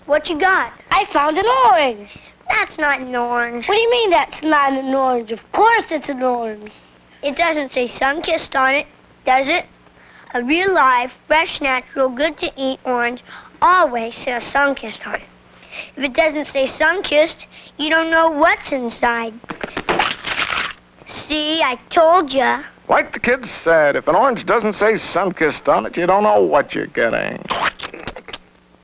What you got? I found an orange. That's not an orange. What do you mean that's not an orange? Of course it's an orange. It doesn't say Sunkist on it, does it? A real live, fresh, natural, good-to-eat orange always says Sunkist on it. If it doesn't say Sunkist, you don't know what's inside. See, I told ya. Like the kids said, if an orange doesn't say Sunkist on it, you don't know what you're getting.